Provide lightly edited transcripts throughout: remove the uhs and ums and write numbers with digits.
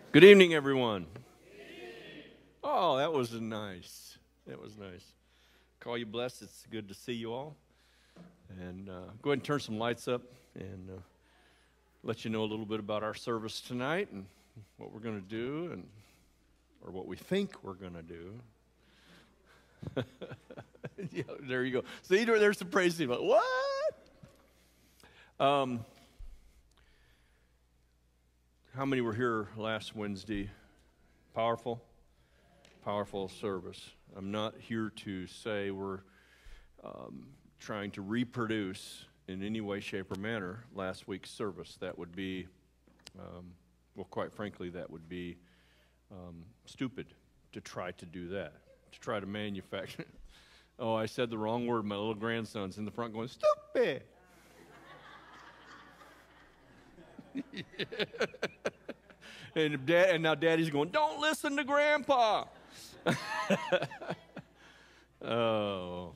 Good evening, everyone. Oh, that was nice. That was nice. Call you blessed. It's good to see you all. And go ahead and turn some lights up and let you know a little bit about our service tonight and what we're going to do, or what we think we're going to do. Yeah, there you go. See, there's the praise team. What? How many were here last Wednesday? Powerful service. I'm not here to say we're trying to reproduce in any way, shape, or manner last week's service. That would be, well, quite frankly, that would be stupid to try to do that, to try to manufacture. Oh, I said the wrong word. My little grandson's in the front going, stupid. And now Daddy's going, don't listen to Grandpa. Oh.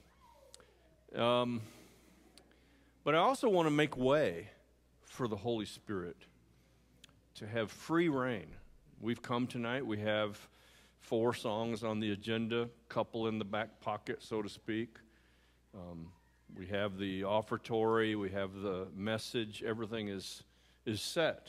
But I also want to make way for the Holy Spirit to have free reign. We've come tonight. We have 4 songs on the agenda, couple in the back pocket, so to speak. We have the offertory. We have the message. Everything is set.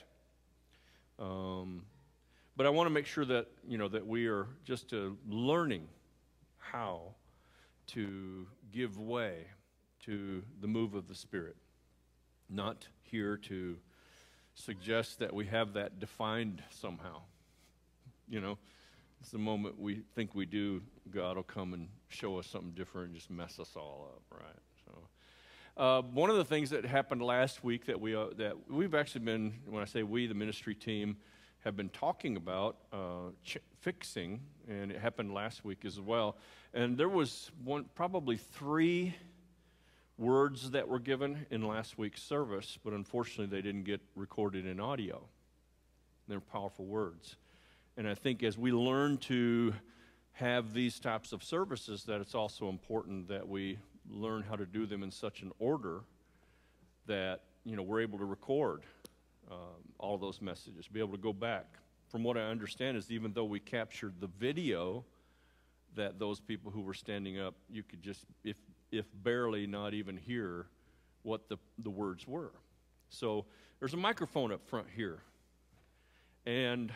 But I want to make sure that, that we are just learning how to give way to the move of the Spirit. Not here to suggest that we have that defined somehow. It's the moment we think we do, God will come and show us something different and just mess us all up, right? So, one of the things that happened last week that we've actually been, when I say we, the ministry team, have been talking about fixing, and it happened last week as well. And there was probably 3 words that were given in last week's service, but unfortunately they didn't get recorded in audio. They're powerful words. And I think as we learn to have these types of services, that it's also important that we learn how to do them in such an order that, we're able to record all those messages, be able to go back. From what I understand is even though we captured the video, that those people who were standing up, you could just, if barely, not even hear what the words were. So there's a microphone up front here. And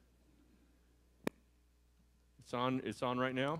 it's on right now.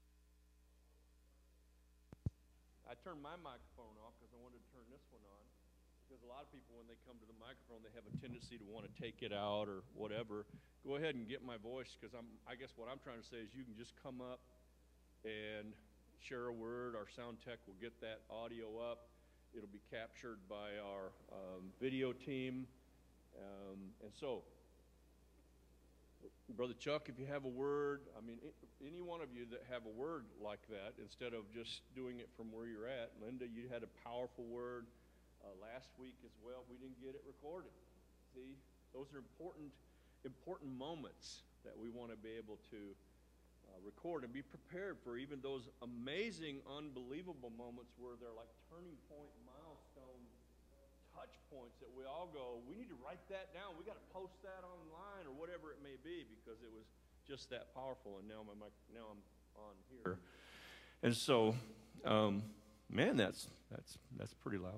I turned my microphone off because I wanted to turn this one on. Because a lot of people, when they come to the microphone, they have a tendency to want to take it out or whatever. Go ahead and get my voice, because I guess what I'm trying to say is you can just come up and share a word. Our sound tech will get that audio up. It'll be captured by our video team. And so, Brother Chuck, if you have a word, any one of you that have a word like that, instead of just doing it from where you're at. Linda, you had a powerful word last week as well. We didn't get it recorded. See, those are important moments that we want to be able to record and be prepared for, even those amazing, unbelievable moments where they're like turning point, milestone touch points that we all go, we need to write that down. We got to post that online or whatever it may be, because it was just that powerful. And now I'm on here, and so, man, that's pretty loud.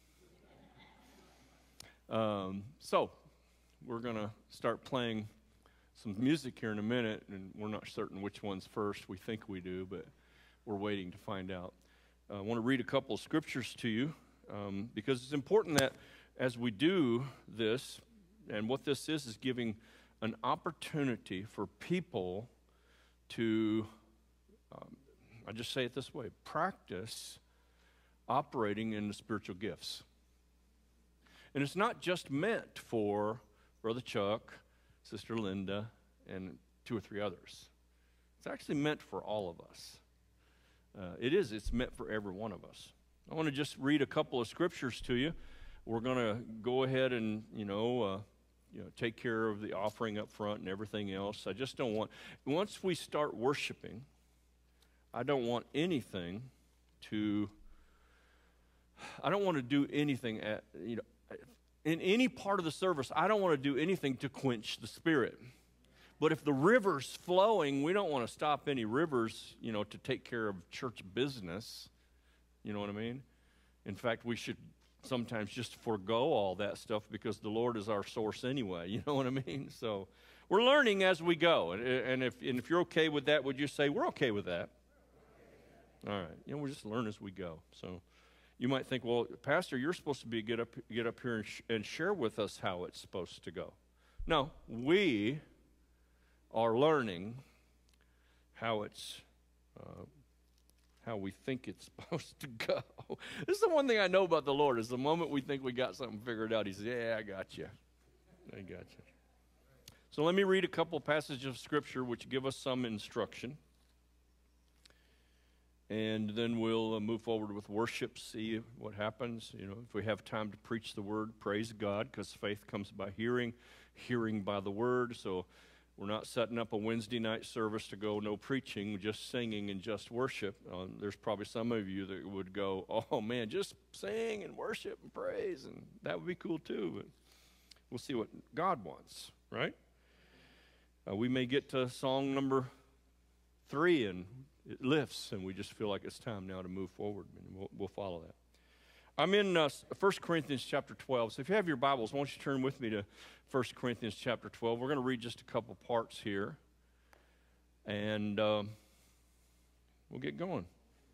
But so we're gonna start playing some music here in a minute, and we're not certain which one's first. We think we do, but we're waiting to find out. I want to read a couple of scriptures to you. Because it's important that as we do this, and what this is giving an opportunity for people to, I just say it this way, practice operating in the spiritual gifts. And it's not just meant for Brother Chuck, Sister Linda, and 2 or 3 others. It's actually meant for all of us. It's meant for every one of us. I want to just read a couple of scriptures to you. We're going to go ahead and, take care of the offering up front and everything else. I just don't want, once we start worshiping, I don't want to do anything in any part of the service. I don't want to do anything to quench the Spirit. But if the river's flowing, we don't want to stop any rivers, to take care of church business. You know what I mean? In fact, we should sometimes just forego all that stuff because the Lord is our source anyway. You know what I mean? So we're learning as we go. And if you're okay with that, would you say we're okay with that? All right. We'll just learn as we go. So you might think, well, Pastor, you're supposed to get up here and share with us how it's supposed to go. No, we are learning how we think it's supposed to go. This is the one thing I know about the Lord, is the moment we think we got something figured out, he says, yeah, I got you. So let me read a couple passages of Scripture which give us some instruction. And then we'll move forward with worship, see what happens. If we have time to preach the word, praise God, because faith comes by hearing, hearing by the word. So we're not setting up a Wednesday night service to go no preaching, just singing and just worship. There's probably some of you that would go, oh man, just sing and worship and praise, and that would be cool too. But we'll see what God wants, right? We may get to song number 3 and it lifts, and we just feel like it's time now to move forward, and we'll follow that. I'm in 1 Corinthians chapter 12, so if you have your Bibles, why don't you turn with me to 1 Corinthians chapter 12. We're going to read just a couple parts here, and we'll get going.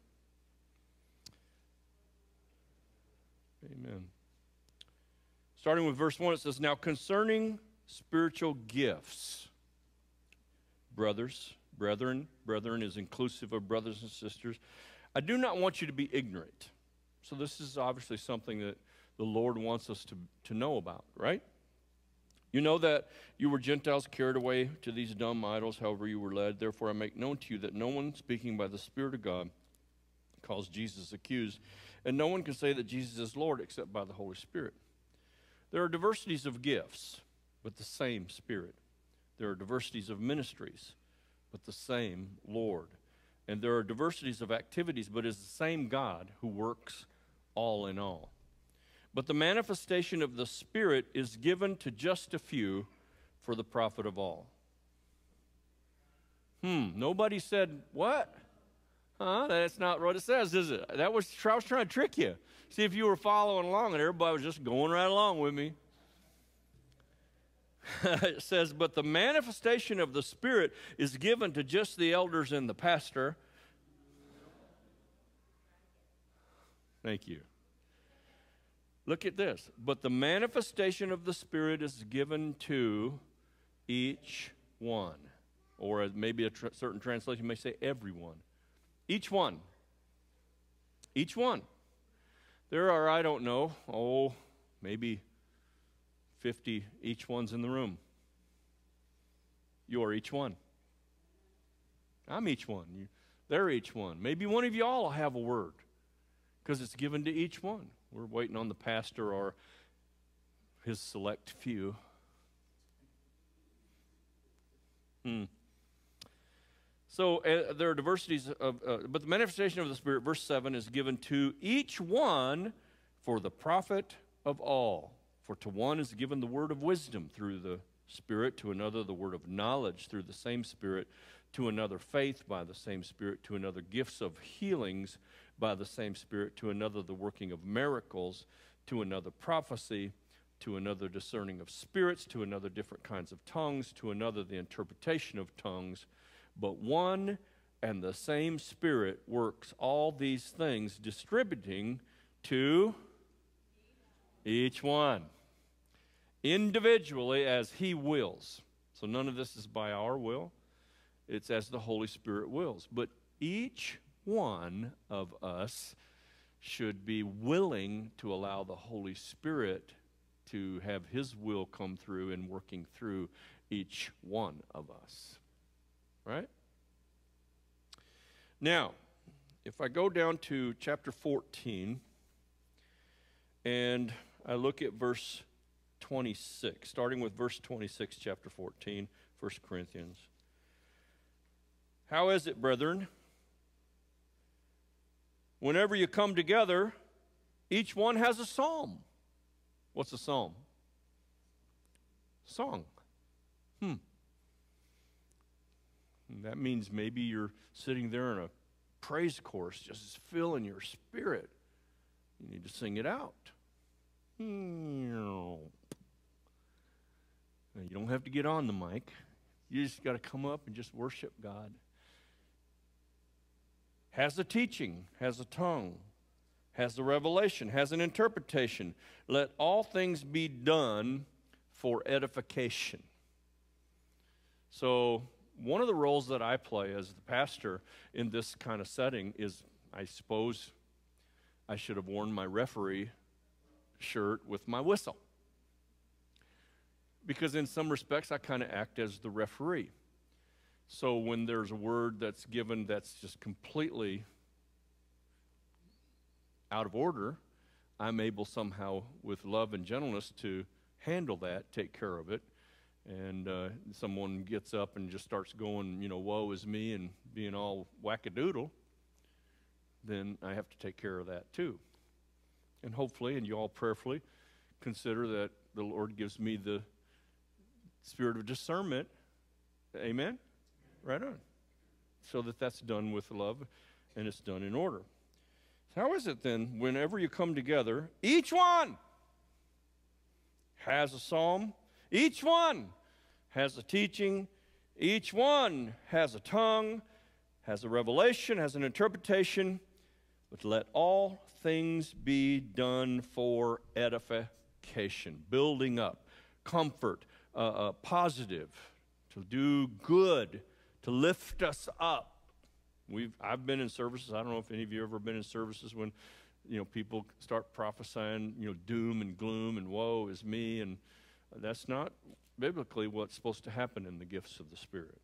Amen. Starting with verse 1, it says, "Now concerning spiritual gifts, brethren is inclusive of brothers and sisters. I do not want you to be ignorant." So this is obviously something that the Lord wants us to know about, right? "You know that you were Gentiles carried away to these dumb idols, however you were led. Therefore I make known to you that no one speaking by the Spirit of God calls Jesus accused, and no one can say that Jesus is Lord except by the Holy Spirit. There are diversities of gifts, but the same Spirit. There are diversities of ministries, but the same Lord. And there are diversities of activities, but it is the same God who works all in all. But the manifestation of the Spirit is given to just a few for the profit of all." Nobody said, what? That's not what it says, is it? I was trying to trick you. See if you were following along, and everybody was just going right along with me. It says, "But the manifestation of the Spirit is given to just the elders and the pastor." Thank you. Look at this. "But the manifestation of the Spirit is given to each one." Or maybe a certain translation may say everyone. Each one. Each one. There are, I don't know, maybe 50 each ones in the room. You're each one. I'm each one. They're each one. Maybe one of you all will have a word, because it's given to each one. We're waiting on the pastor or his select few. So there are diversities of, but the manifestation of the Spirit, verse 7, is given to each one for the profit of all. For to one is given the word of wisdom through the Spirit, to another the word of knowledge through the same Spirit, to another faith by the same Spirit, to another gifts of healings by the same Spirit, to another the working of miracles, to another prophecy, to another discerning of spirits, to another different kinds of tongues, to another the interpretation of tongues. But one and the same Spirit works all these things, distributing to each one individually as He wills. So none of this is by our will. It's as the Holy Spirit wills. But each one of us should be willing to allow the Holy Spirit to have His will come through and working through each one of us. Right? Now, if I go down to chapter 14 and I look at verse 26, starting with verse 26, chapter 14, 1 Corinthians. "How is it, brethren? Whenever you come together, each one has a psalm." What's a psalm? Song. And that means maybe you're sitting there in a praise chorus, just filling your spirit. You need to sing it out. Now, you don't have to get on the mic. You just got to come up and just worship God. Has a teaching, has a tongue, has a revelation, has an interpretation. Let all things be done for edification. So one of the roles that I play as the pastor in this kind of setting is, I suppose I should have worn my referee shirt with my whistle. Because in some respects, I kind of act as the referee. So when there's a word that's given that's just completely out of order, I'm able somehow with love and gentleness to handle that, take care of it. And someone gets up and just starts going, woe is me and being all wackadoodle, then I have to take care of that too. And hopefully, and you all prayerfully consider that the Lord gives me the spirit of discernment. Amen? Right on. So that's done with love and it's done in order. So how is it then, whenever you come together, each one has a psalm, each one has a teaching, each one has a tongue, has a revelation, has an interpretation, but let all things be done for edification, building up, comfort, positive, to do good, to lift us up. I've been in services. I don't know if any of you have ever been in services when, people start prophesying, doom and gloom and woe is me, and that's not biblically what's supposed to happen in the gifts of the Spirit.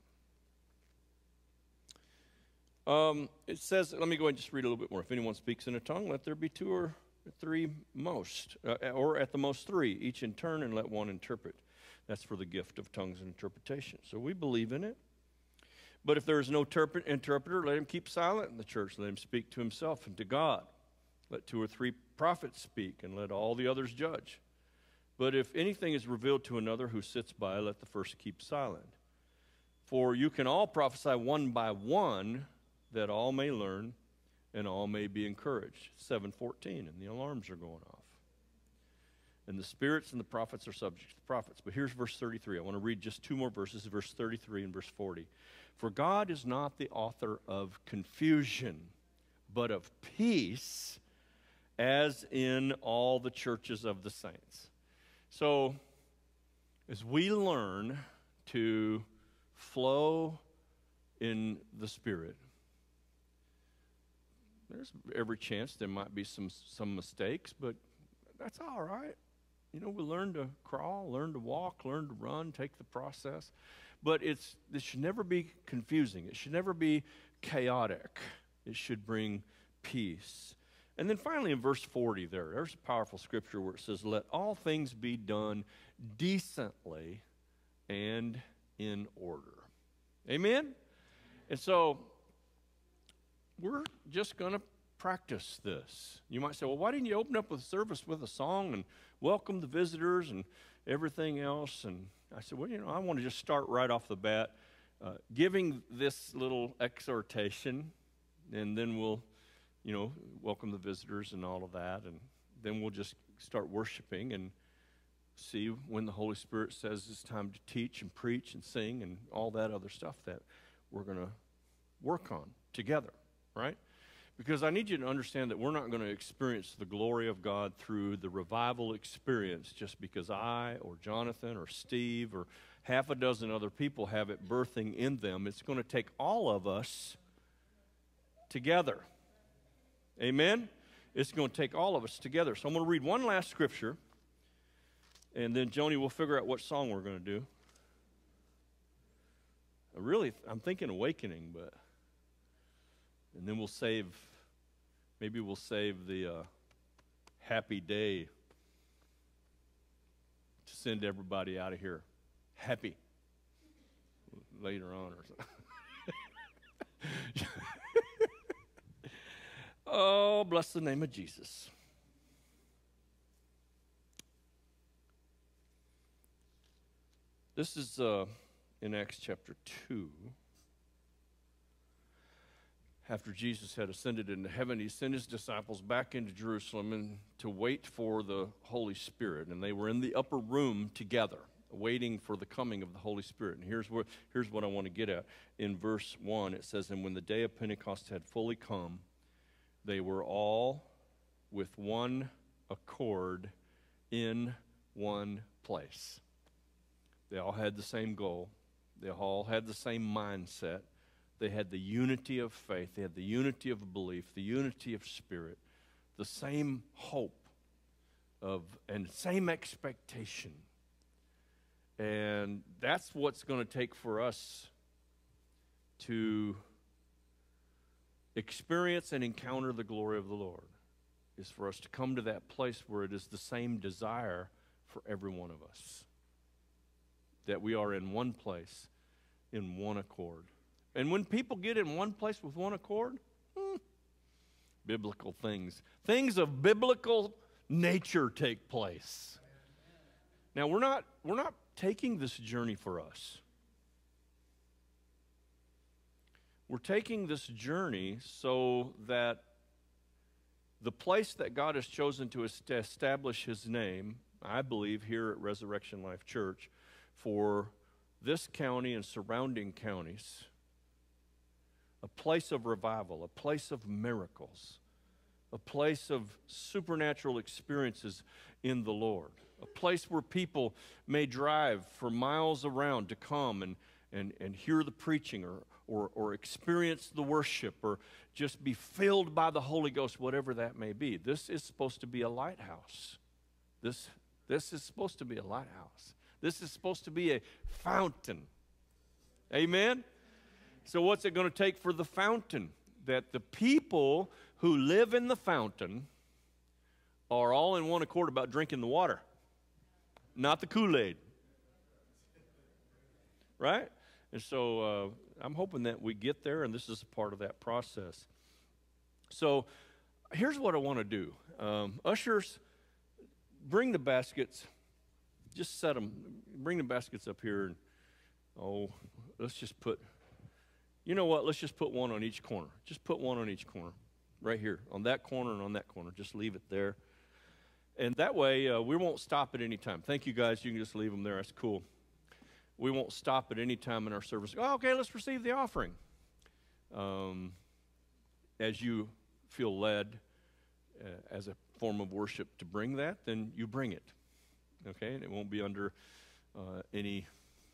It says, let me go ahead and just read a little bit more. If anyone speaks in a tongue, let there be two or three most, or at the most three, each in turn, and let one interpret. That's for the gift of tongues and interpretation. So we believe in it. But if there is no interpreter, let him keep silent in the church. Let him speak to himself and to God. Let two or three prophets speak, and let all the others judge. But if anything is revealed to another who sits by, let the first keep silent. For you can all prophesy one by one, that all may learn and all may be encouraged. 7:14, and the alarms are going off. And the spirits and the prophets are subject to the prophets. But here's verse 33. I want to read just two more verses, verse 33 and verse 40. For God is not the author of confusion, but of peace, as in all the churches of the saints. So, as we learn to flow in the Spirit, there's every chance there might be some mistakes, but that's all right. We learn to crawl, learn to walk, learn to run, take the process. But this should never be confusing. It should never be chaotic. It should bring peace. And then finally in verse 40 there's a powerful scripture where it says, let all things be done decently and in order. Amen? And so we're just going to practice this. You might say, well, why didn't you open up with service with a song and welcome the visitors and everything else? And I said, well, I want to just start right off the bat giving this little exhortation, and then we'll, welcome the visitors and all of that, and then we'll just start worshiping and see when the Holy Spirit says it's time to teach and preach and sing and all that other stuff that we're going to work on together, right? Because I need you to understand that we're not going to experience the glory of God through the revival experience just because I or Jonathan or Steve or half a dozen other people have it birthing in them. It's going to take all of us together. Amen? It's going to take all of us together. So I'm going to read one last scripture, and then Joni will figure out what song we're going to do. I'm thinking Awakening, but... And then maybe we'll save the happy day to send everybody out of here happy later on or something. Oh, bless the name of Jesus. This is in Acts chapter 2. after Jesus had ascended into heaven, he sent his disciples back into Jerusalem and to wait for the Holy Spirit. And they were in the upper room together, waiting for the coming of the Holy Spirit. And here's what I want to get at. In verse 1, it says, "And when the day of Pentecost had fully come, they were all with one accord in one place." They all had the same goal. They all had the same mindset. They had the unity of faith. They had the unity of belief, the unity of spirit, the same hope and same expectation. And that's what's going to take for us to experience and encounter the glory of the Lord, is for us to come to that place where it is the same desire for every one of us, that we are in one place, in one accord. And when people get in one place with one accord, biblical things of biblical nature take place. Now, we're not taking this journey for us. We're taking this journey so that the place that God has chosen to establish his name, I believe, here at Resurrection Life Church, for this county and surrounding counties, a place of revival, a place of miracles, a place of supernatural experiences in the Lord, a place where people may drive for miles around to come and hear the preaching or experience the worship or just be filled by the Holy Ghost, whatever that may be. This is supposed to be a lighthouse. This is supposed to be a lighthouse. This is supposed to be a fountain. Amen? So what's it going to take for the fountain? That the people who live in the fountain are all in one accord about drinking the water, not the Kool-Aid. Right? And so I'm hoping that we get there, and this is a part of that process. So here's what I want to do. Ushers, bring the baskets. Just set them. Bring the baskets up here. And, let's just put... You know what? Let's just put one on each corner. Just put one on each corner. Right here. On that corner and on that corner. Just leave it there. And that way, we won't stop at any time. Thank you, guys. You can just leave them there. That's cool. We won't stop at any time in our service. Oh, okay, let's receive the offering. As you feel led as a form of worship to bring that, then you bring it. Okay? And it won't be under any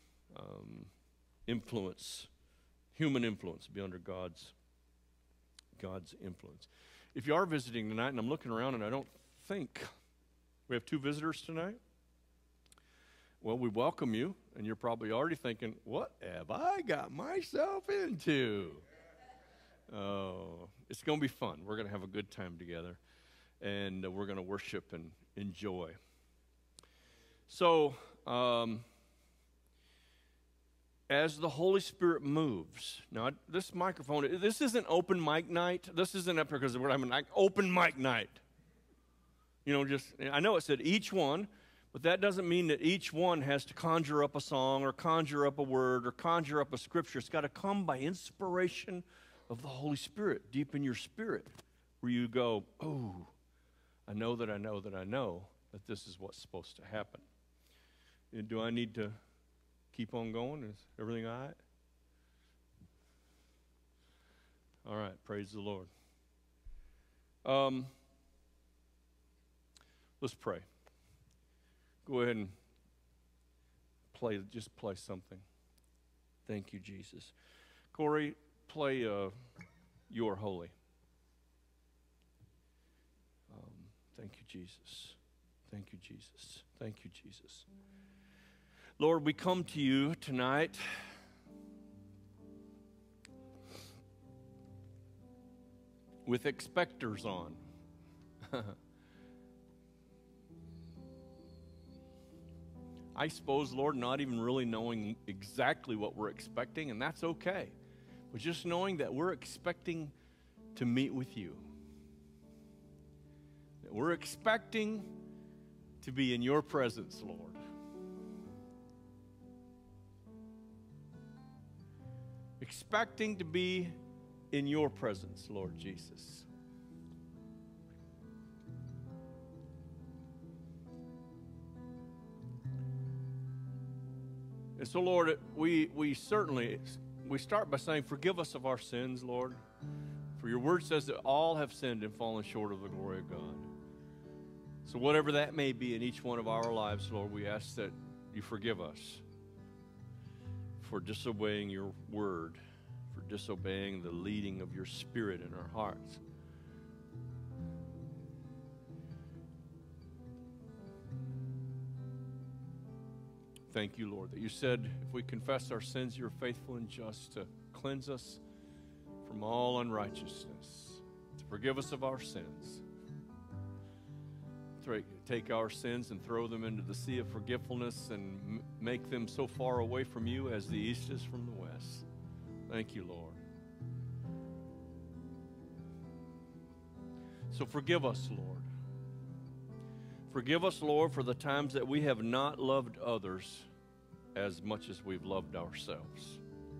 influence. Human influence, be under God's influence. If you are visiting tonight, and I'm looking around and I don't think we have 2 visitors tonight, well, we welcome you, and you're probably already thinking, what have I got myself into? Oh, it's going to be fun. We're going to have a good time together, and we're going to worship and enjoy. So, as the Holy Spirit moves. Now, this microphone, this isn't open mic night. This isn't up here because we're having like open mic night. You know, I know it said each one, but that doesn't mean that each one has to conjure up a song or conjure up a word or conjure up a scripture. It's got to come by inspiration of the Holy Spirit, deep in your spirit, where you go, oh, I know that I know that I know that this is what's supposed to happen. And do I need to keep on going? Is everything all right? All right, praise the Lord. Let's pray. Go ahead and just play something. Thank you, Jesus. Corey, play You Are Holy. Thank you, Jesus. Thank you, Jesus. Thank you, Jesus. Lord, we come to you tonight with expectors on. I suppose, Lord, not even really knowing exactly what we're expecting, and that's okay. But just knowing that we're expecting to meet with you. That we're expecting to be in your presence, Lord. Expecting to be in your presence, Lord Jesus. And so, Lord, we start by saying, forgive us of our sins, Lord. For your word says that all have sinned and fallen short of the glory of God. So whatever that may be in each one of our lives, Lord, we ask that you forgive us for disobeying your word, for disobeying the leading of your Spirit in our hearts. Thank you, Lord, that you said if we confess our sins, you're faithful and just to cleanse us from all unrighteousness, to forgive us of our sins, to take our sins and throw them into the sea of forgetfulness and make them so far away from you as the east is from the west. Thank you, Lord. So forgive us, Lord. Forgive us, Lord, for the times that we have not loved others as much as we've loved ourselves.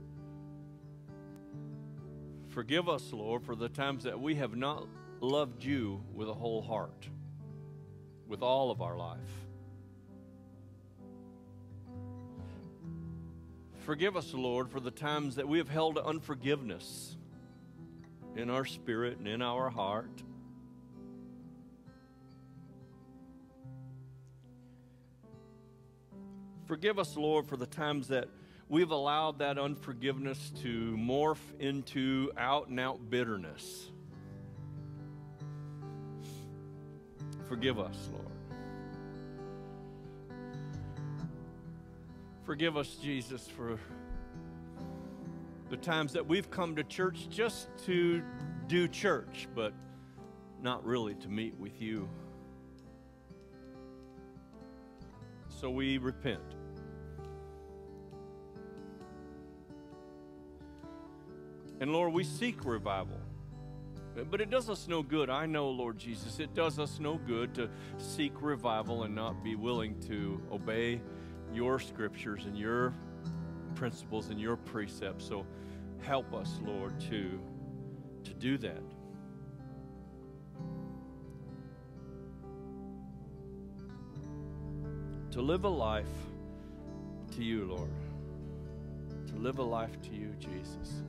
Forgive us, Lord, for the times that we have not loved you with a whole heart, with all of our life. Forgive us, Lord, for the times that we have held unforgiveness in our spirit and in our heart. Forgive us, Lord, for the times that we've allowed that unforgiveness to morph into out-and-out bitterness. Forgive us, Lord. Forgive us, Jesus, for the times that we've come to church just to do church, but not really to meet with you. So we repent. And Lord, we seek revival. But it does us no good. I know, Lord Jesus, it does us no good to seek revival and not be willing to obey your scriptures and your principles and your precepts. So help us, Lord, to do that. To live a life to you, Lord. To live a life to you, Jesus.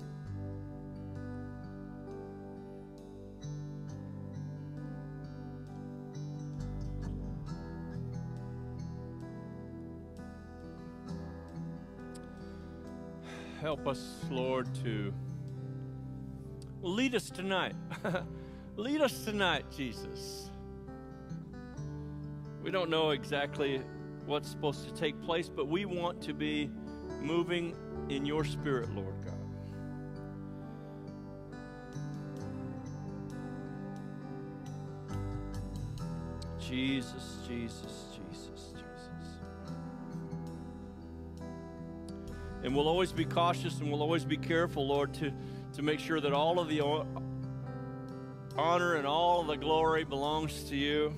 Help us, Lord, to lead us tonight. Lead us tonight, Jesus. We don't know exactly what's supposed to take place, but we want to be moving in your Spirit, Lord God. Jesus, Jesus, Jesus, Jesus. And we'll always be cautious and we'll always be careful, Lord, to make sure that all of the honor and all of the glory belongs to you.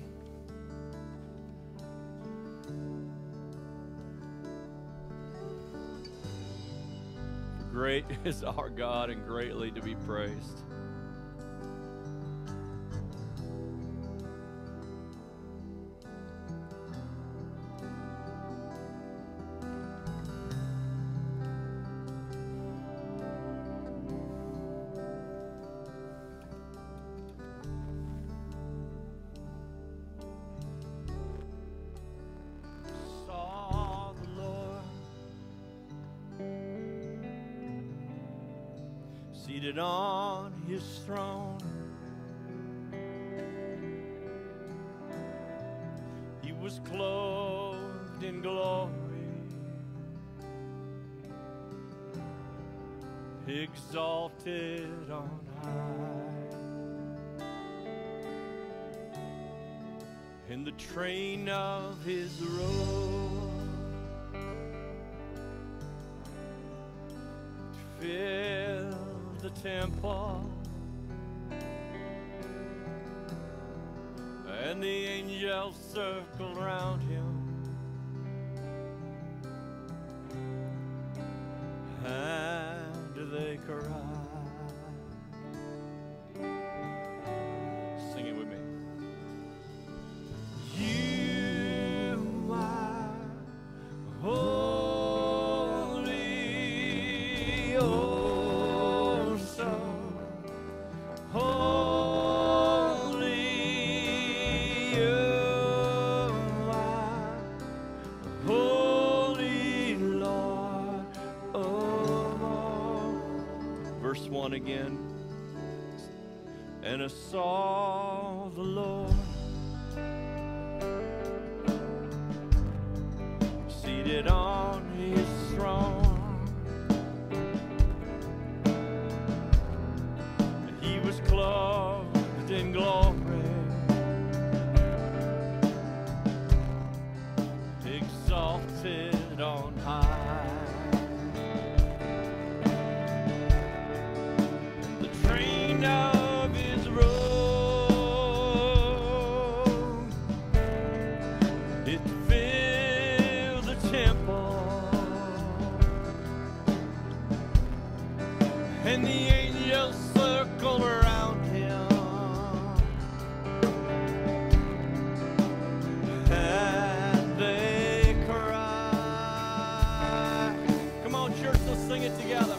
Great is our God and greatly to be praised. Seated on his throne, he was clothed in glory, exalted on high, in the train of his robe fill the temple, and the angels circle round him, and they cry, again. And I saw the Lord seated on his throne, and he was clothed in glory, exalted on high. The train of his robe, it filled the temple, and the angels circled around him, and they cried. Come on, church, let's sing it together.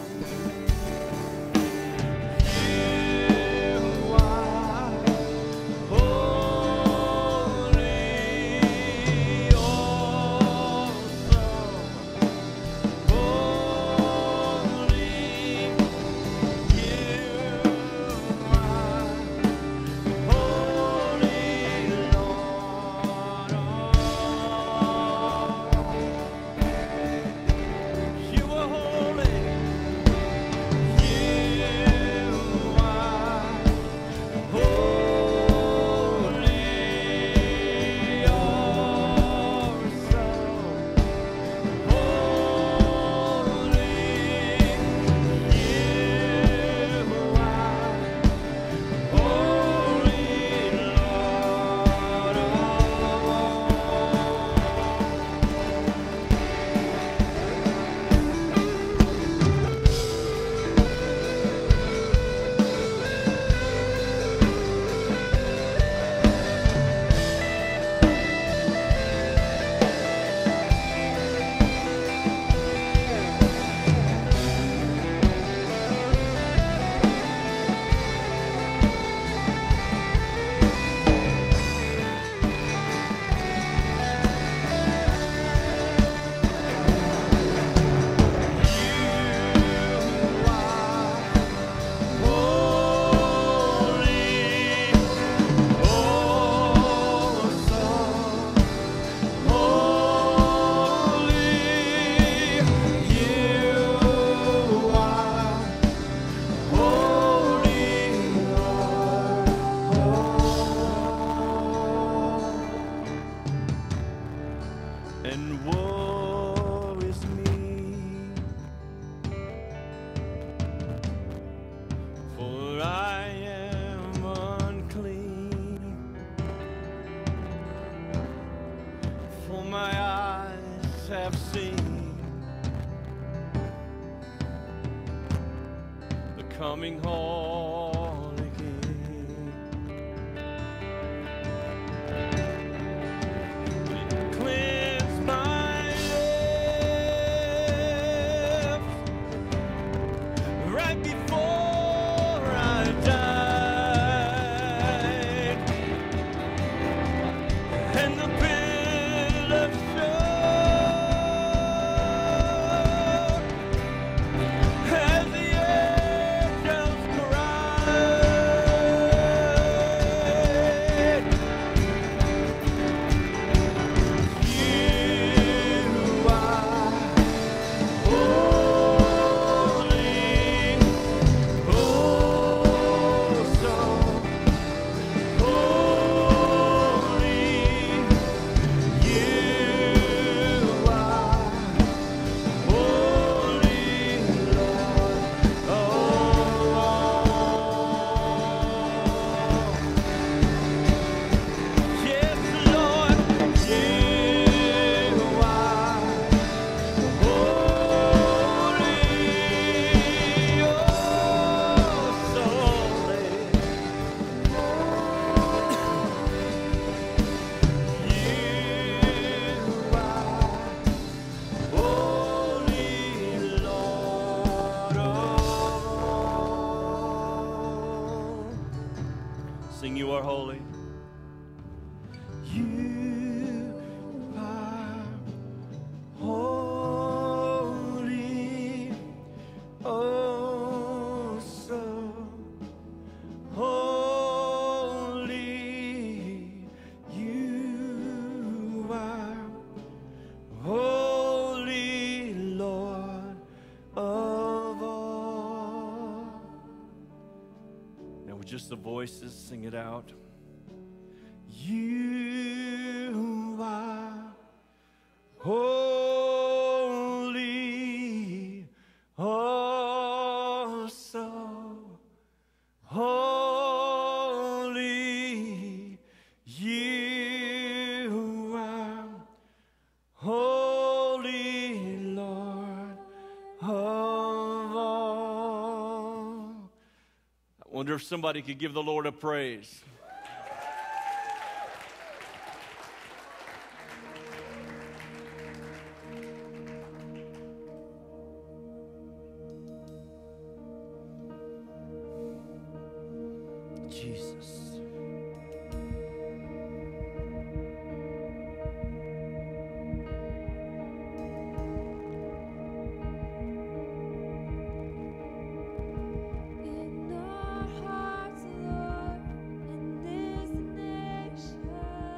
And woe is me, for I am unclean, for my eyes have seen the coming Holy King. Cleanse my lips right before I died, and the bill of show as the angels cry. Just the voices, sing it out. You are holy, oh so holy. You are holy, Lord of all. I wonder if somebody could give the Lord a praise. Jesus. In our hearts, Lord, in this nation,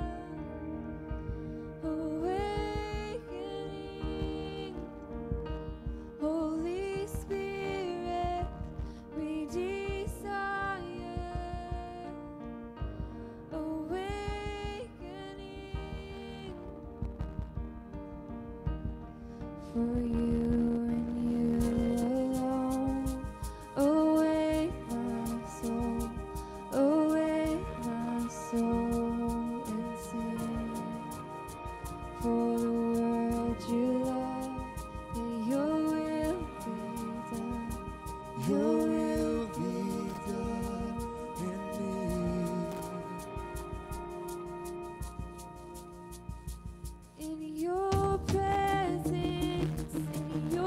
awakening, Holy Spirit, we desire, awakening for you and you alone. Awake my soul, and sing. For the world you love, that your will be done. Your will be done in me. In your presence, in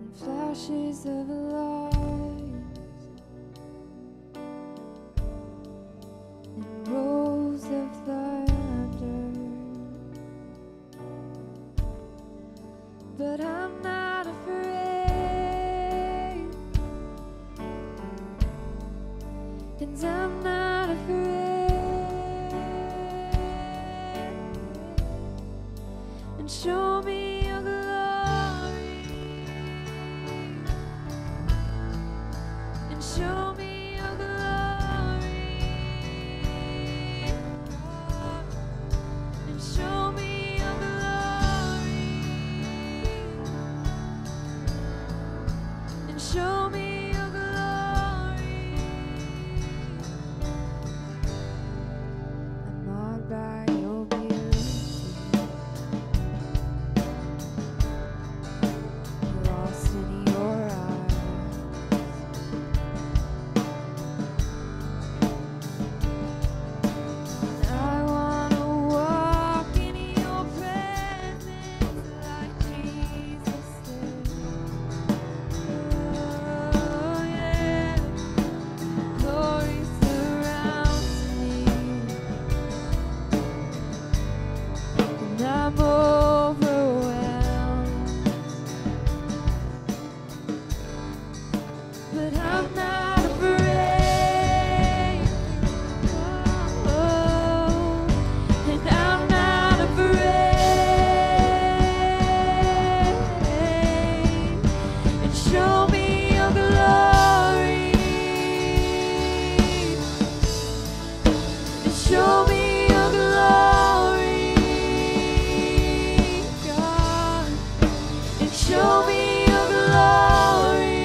flashes of light and rolls of thunder, but I'm not afraid, and I'm not afraid, and show me your glory, and show me your glory, and show me your glory, and show me your glory. I'm marked by your beauty, lost in your eyes. And I wanna walk in your presence like Jesus did. Oh yeah, glory surrounds me, and I'm overwhelmed, but I'm not afraid. Oh, and I'm not afraid. And show me your glory. And show me your glory, God. And show me your glory.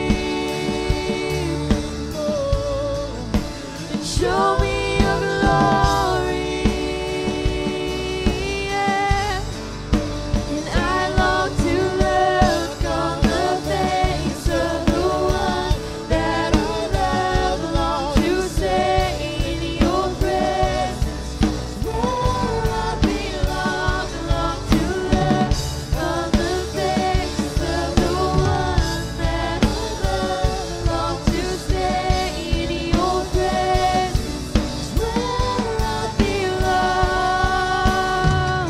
And show me your glory. Yeah. And I long to look on the face of the one that I love, long to stay in your presence where I belong, long to look on the face of the one that I love, long to stay in your presence where I belong.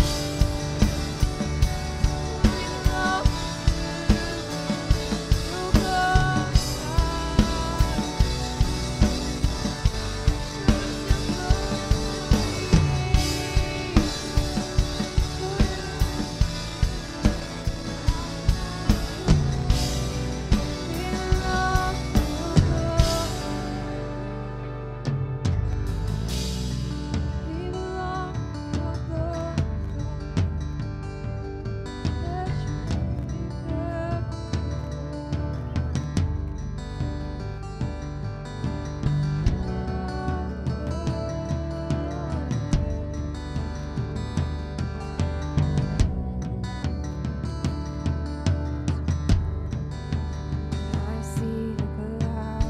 I see the cloud,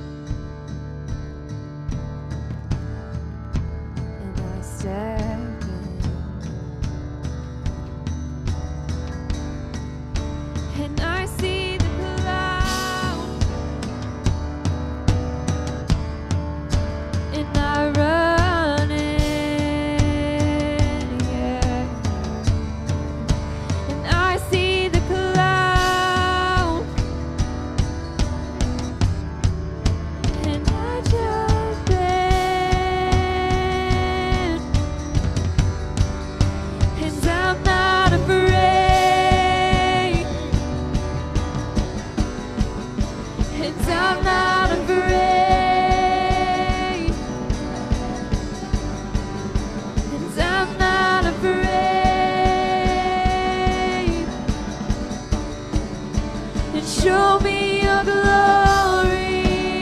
and I step in, and I see the cloud, and I run in, yeah. And I see the cloud, and I jump in, and I'm not afraid, and I'm not afraid, and I'm not afraid, and show me your glory,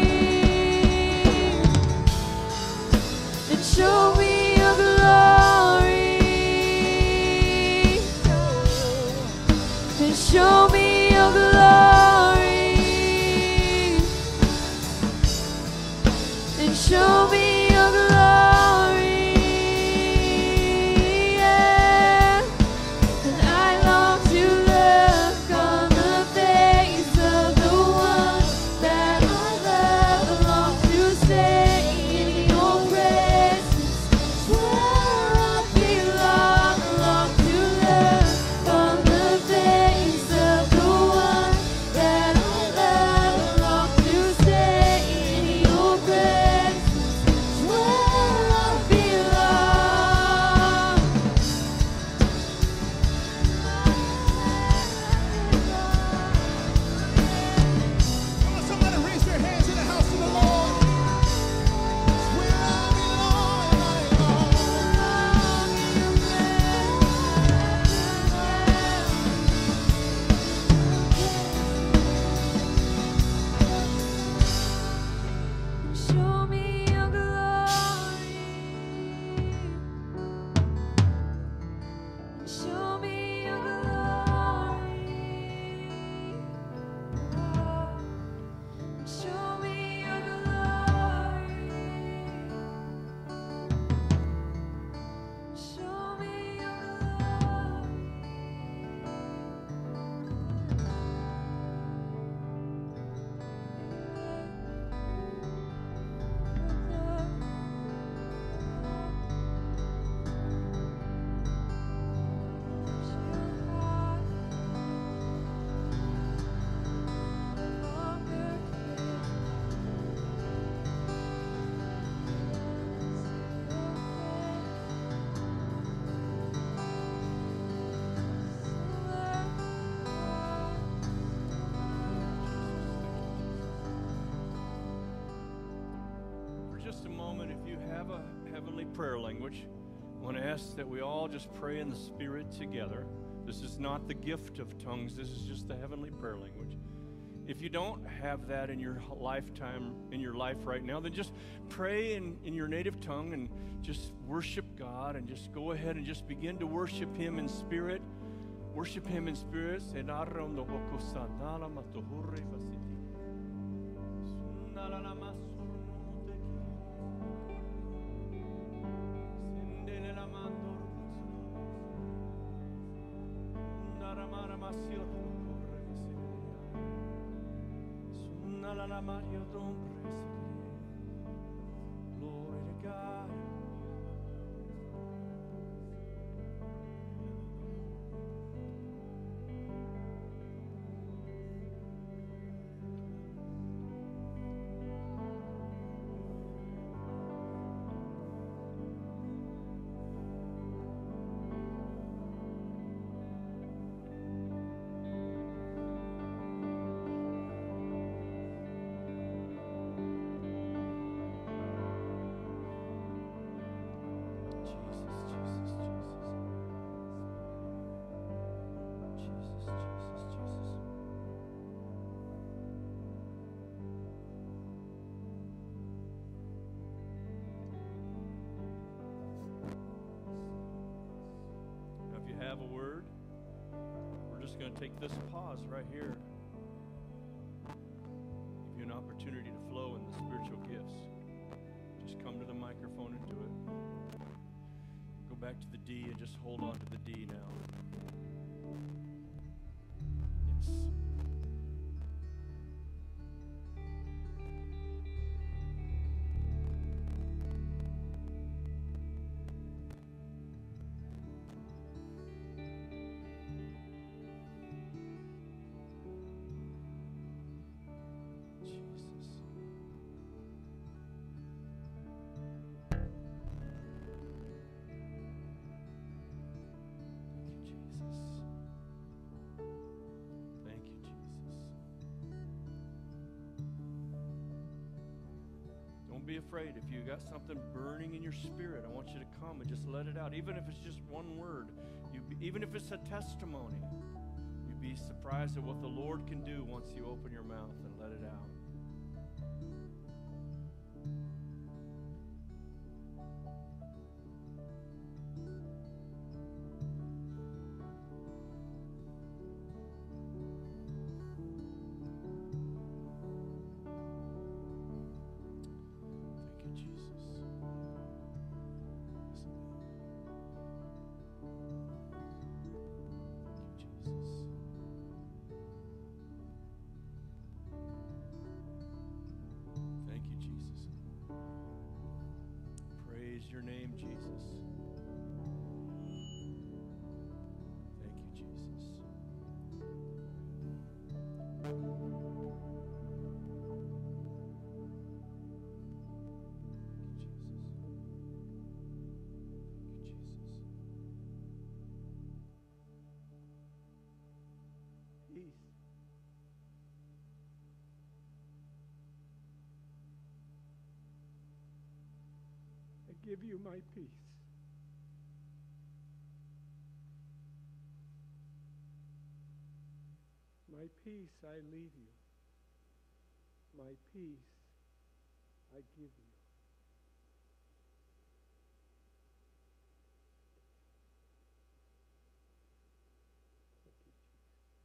and show me your glory, and show me your glory, and show me your glory, yeah. And I long to look on the face of moment, if you have a heavenly prayer language, I want to ask that we all just pray in the Spirit together. This is not the gift of tongues. This is just the heavenly prayer language. If you don't have that in your lifetime, in your life right now, then just pray in your native tongue and just worship God, and just go ahead and just begin to worship Him in spirit. Worship Him in spirit. Glory to God. Have a word, we're just going to take this pause right here, give you an opportunity to flow in the spiritual gifts. Just come to the microphone and do it. Go back to the D and just hold on to the D now. Yes. Be afraid. If you got something burning in your spirit, I want you to come and just let it out. Even if it's just one word, even if it's a testimony, you'd be surprised at what the Lord can do once you open your mouth and let it out. Your name, Jesus. Thank you, Jesus. Thank you, Jesus. Peace. Give you my peace. My peace I leave you. My peace I give you. Thank you, Jesus.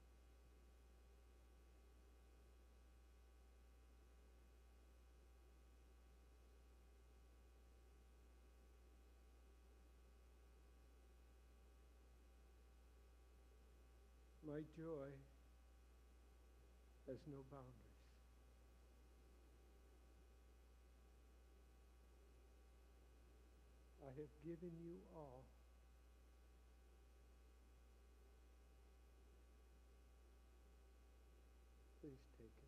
My joy has no boundaries. I have given you all. Please take it.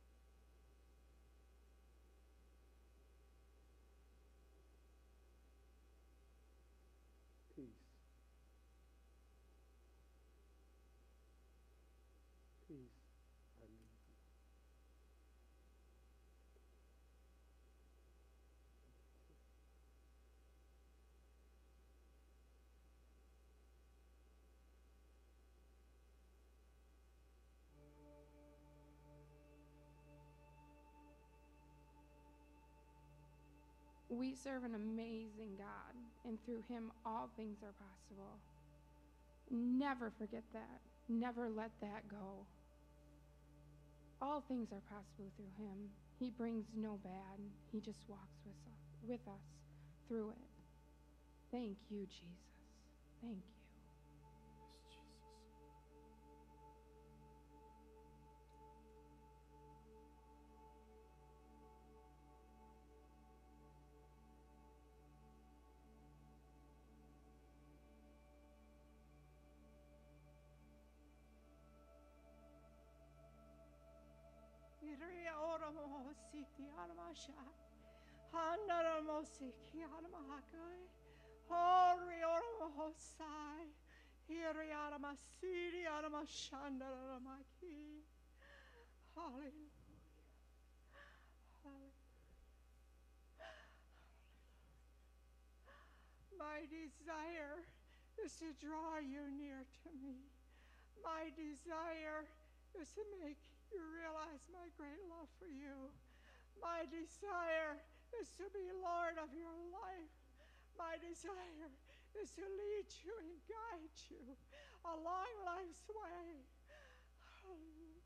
Peace. Peace, I leave you. We serve an amazing God, and through him all things are possible. Never forget that. Never let that go. All things are possible through him. He brings no bad. He just walks with us through it. Thank you, Jesus. Thank you. Iria ora mo siti armasha. Handara mo siki armahakai. Hori ora mo sai. Iria arma siri arma shandara armaki. Hallelujah. My desire is to draw you near to me. My desire is to make you realize my great love for you. My desire is to be Lord of your life. My desire is to lead you and guide you along life's way. Hallelujah.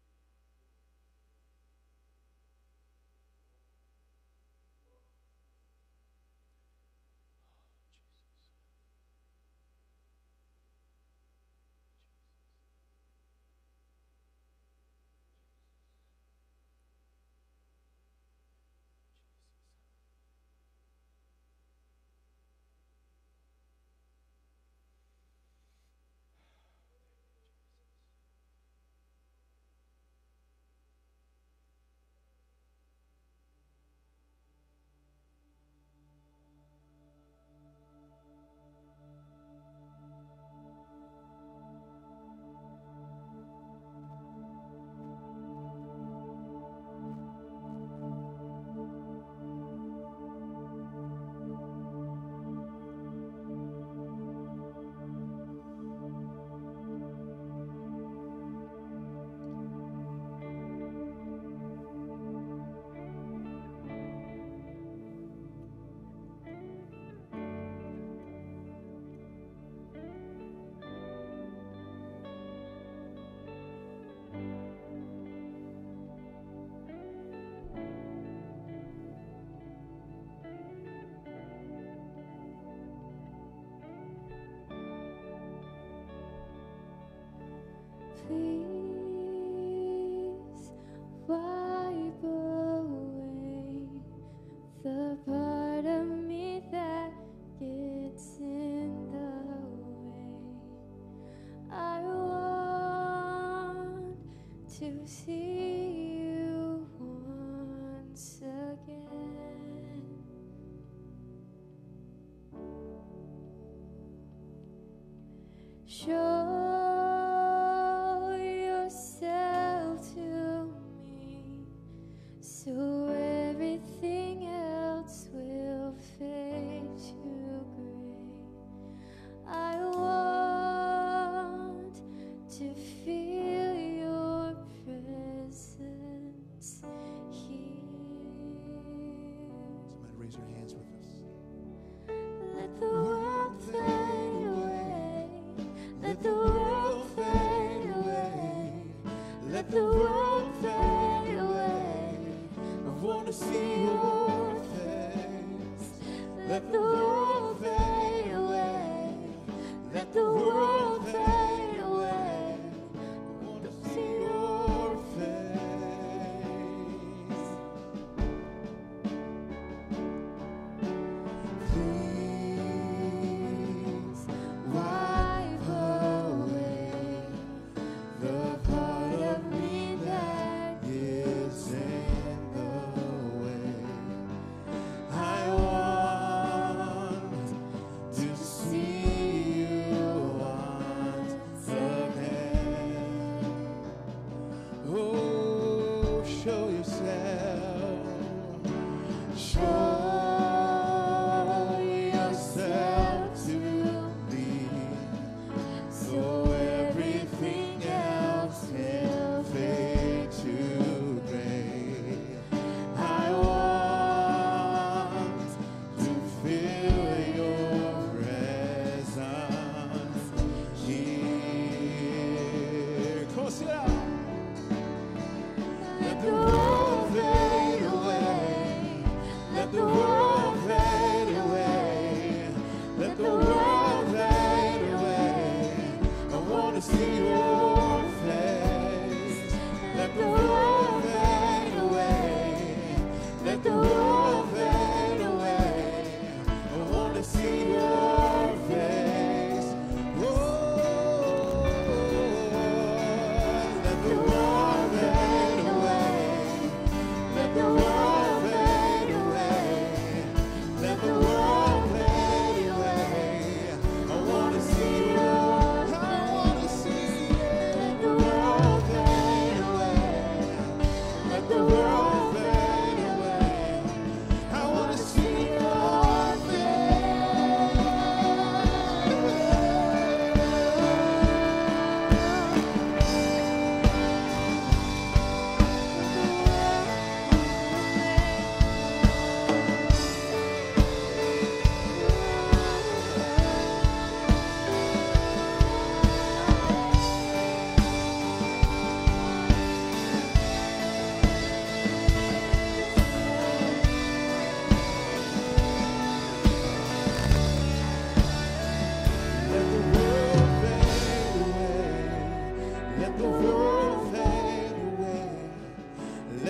Please wipe away the part of me that gets in the way. I want to see you once again. Show yourself to me, so everything else will fade to gray. I want to feel your presence here. Somebody raise your hands with us. Let the world fade away. Let the world fade away. Let the world fade away. I want to see your face. Let the world fade away. Let the world fade away. I want to see your face. Please Wipe away the part of me that gets in the way. I want to see you once again. Oh, show yourself. Show yourself to me, so everything else will fade to gray. I want to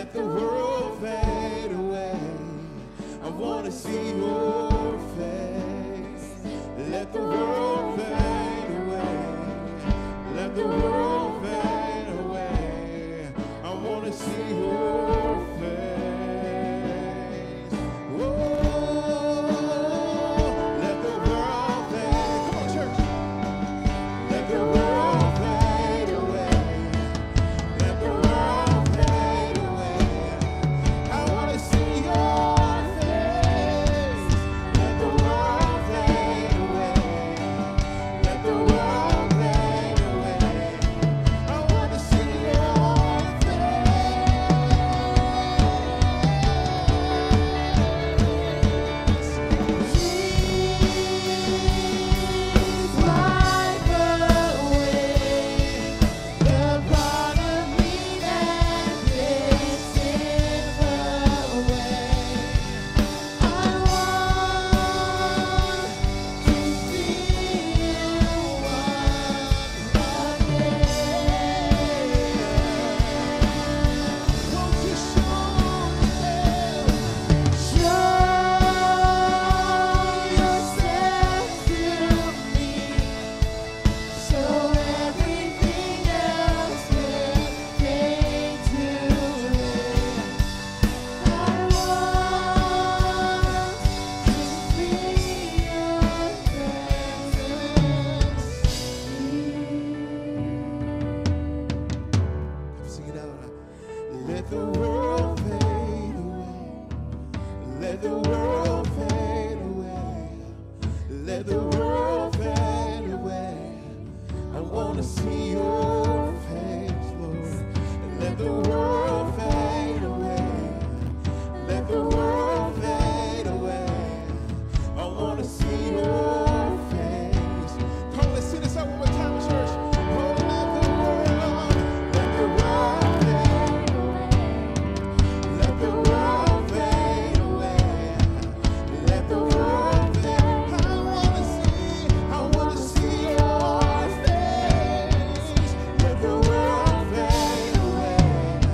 let the world fade away. I want to see your face. Let the world fade away. Let the world fade away. I want to see your face. Oh, let the world fade. Come on, church. Let the world fade away. Let the world fade away. I want to see your face. Let the world fade away. Let the world fade away. I want to see your Wipe away the part of me that drifts in the way. I want to feel once again. won't you show Yourself to me, so everything else will fade to live. I want to feel your presence. Sing it out. Let the world fade away. Let the world fade away. Let the world fade away. I want to see your face, Lord. Let the world fade away. Let the world fade away. I want to see your face. Come on, let's sing this out one more time, church. Oh, let the world fade away. Let the world fade away. Let the world fade. I want to see your face. Let the world fade away.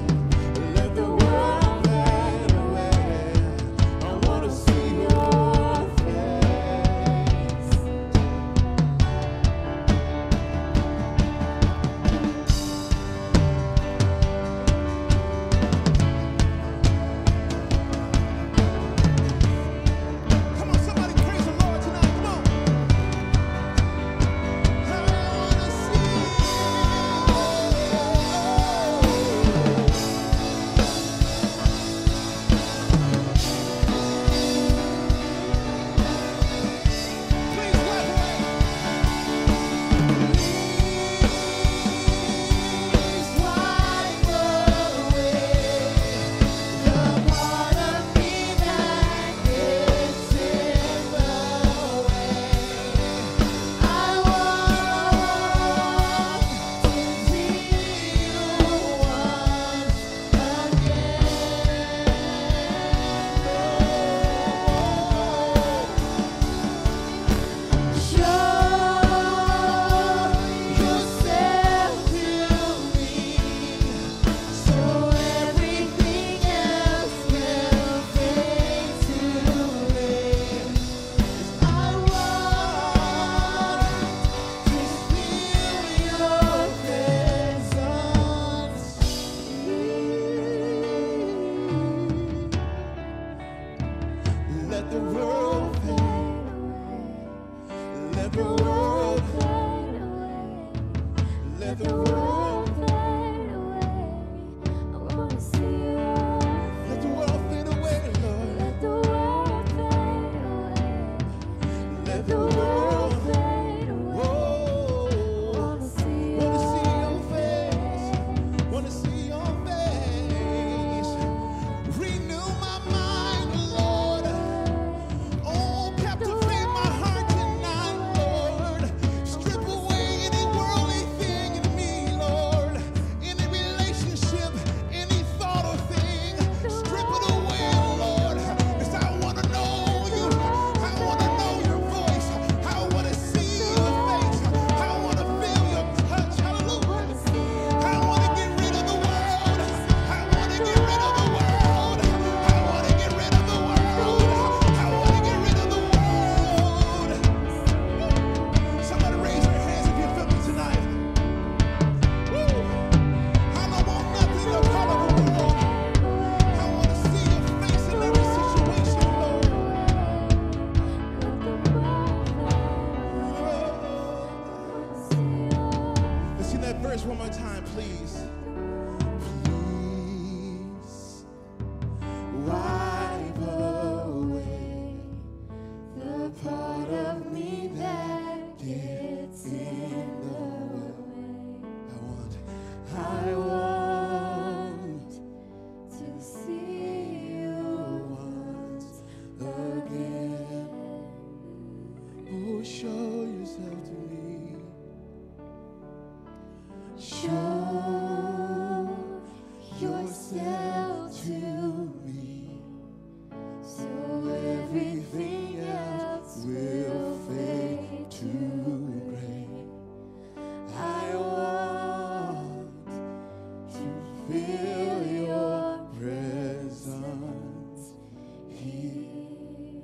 yourself to me, so everything else will fade to gray. I want to feel your presence here.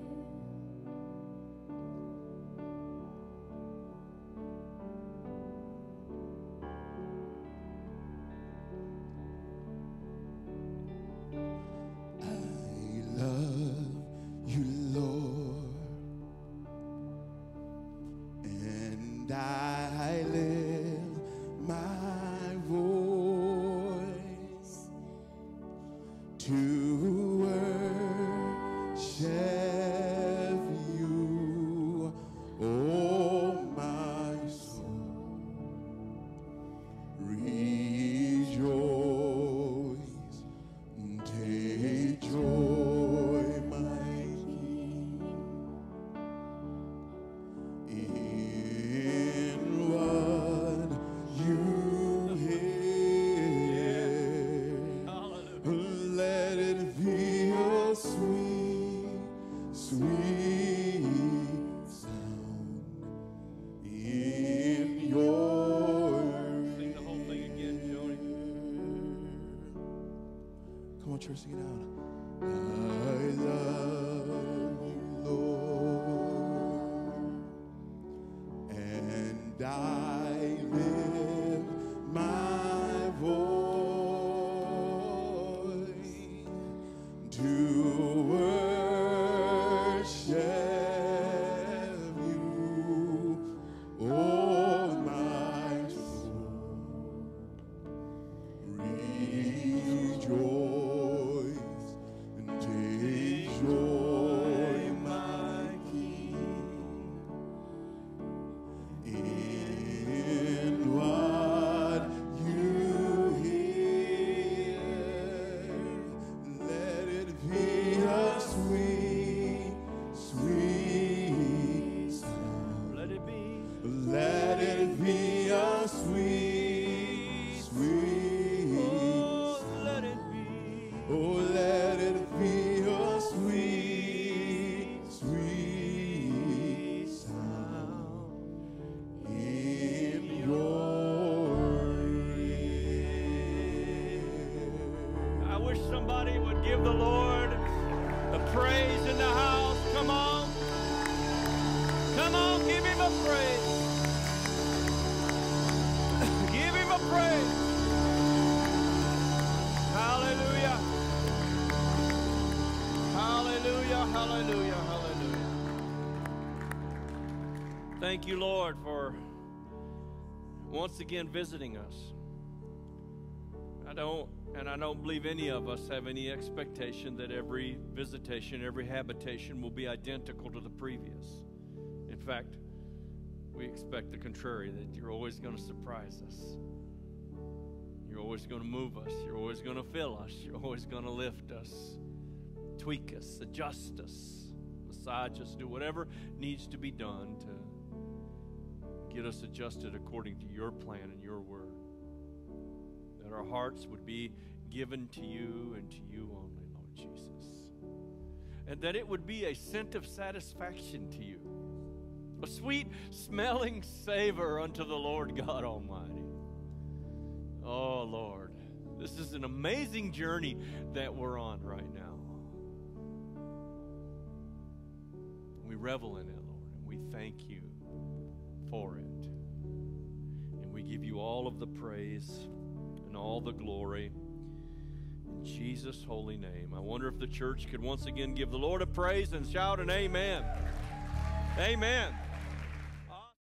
I love you, Lord, and I lift my voice to worship you, oh my soul. Rejoice, take joy, my King, in what you hear. Let it be a sweet, sweet sound in your Sing the whole thing again, Joni. Come on, church, sing it out. I love you, Lord, and I lift my voice to worship you, oh my soul. Rejoice and take joy, my King, in what you hear. Let it be a sweet, sweet sound. Let it be. Let it be a sweet, sweet Let it be. oh, let it be a sweet, sweet sound in your ear. I wish somebody would give the Lord a praise in the house. Come on. Come on, give him a praise. Give him a praise. Hallelujah. Hallelujah, hallelujah, hallelujah. Thank you, Lord, for once again visiting us. I don't believe any of us have any expectation that every visitation, every habitation will be identical to the previous. In fact, we expect the contrary, that you're always going to surprise us. You're always going to move us. You're always going to fill us. You're always going to lift us, tweak us, adjust us, massage us, do whatever needs to be done to get us adjusted according to your plan and your word. That our hearts would be given to you and to you only, Lord Jesus. And that it would be a scent of satisfaction to you, a sweet smelling savor unto the Lord God Almighty. Oh, Lord, this is an amazing journey that we're on right now. We revel in it, Lord, and we thank you for it. And we give you all of the praise and all the glory in Jesus' holy name. I wonder if the church could once again give the Lord a praise and shout an amen. Amen.